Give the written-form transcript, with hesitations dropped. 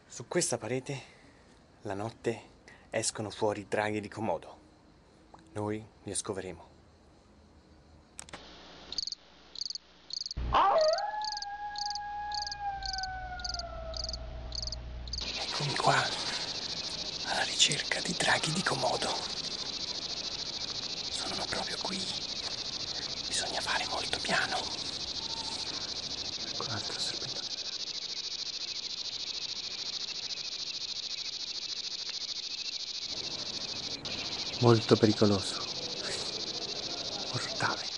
Su questa parete, la notte, escono fuori draghi di Komodo. Noi li scoveremo. Eccomi qua, alla ricerca di draghi di Komodo. Sono proprio qui. Bisogna fare molto piano. Ecco un altro serpente. Molto pericoloso. Mortale.